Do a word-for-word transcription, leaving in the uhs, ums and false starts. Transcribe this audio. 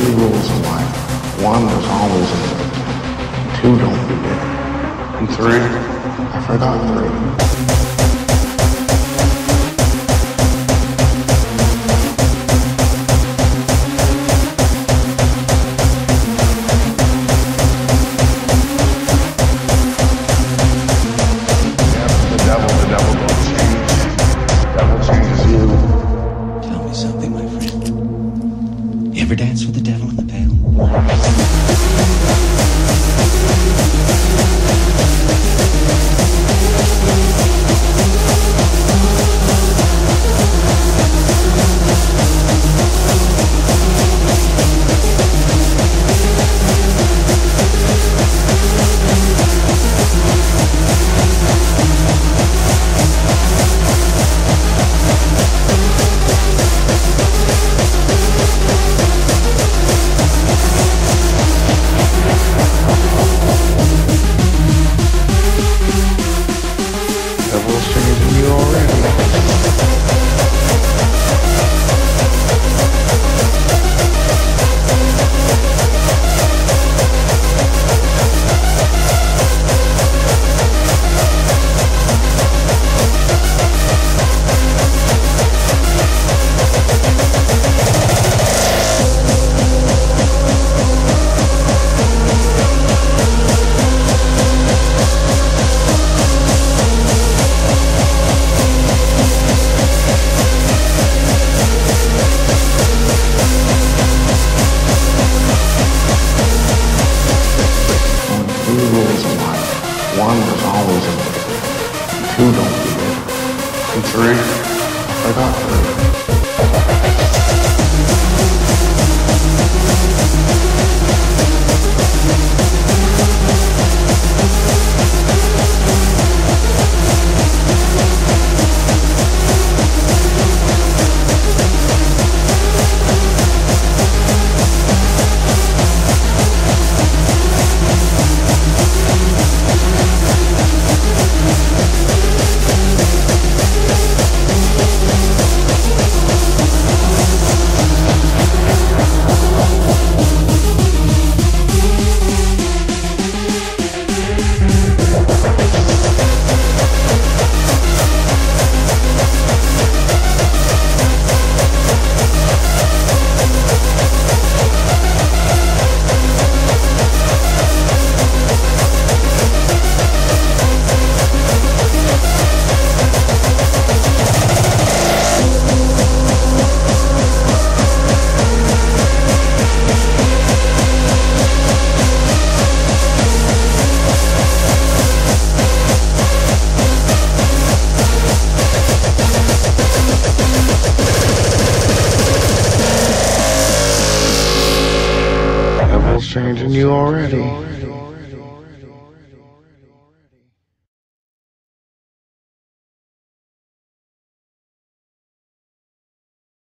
three rules in life. One, there's always a way. Two, don't forget. And three, I forgot three. You ever dance with the devil in the pale? One, there's always a way. Two, don't forget. And three, I forgot three. Changing you already.